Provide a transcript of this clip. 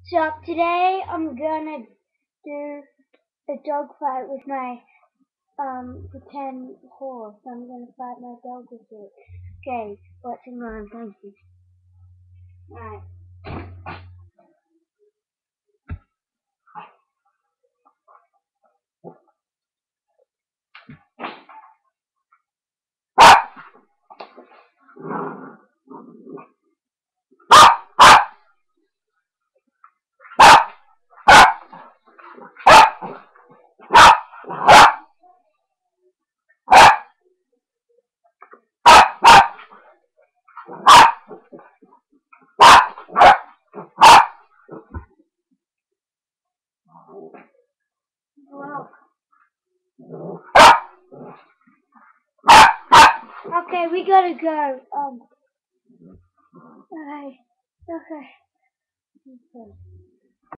So today I'm gonna do a dog fight with my pretend horse. I'm gonna fight my dog with it. Okay, watching on, thank you. Alright. Wow. Okay, we gotta go. Okay. Okay. Okay.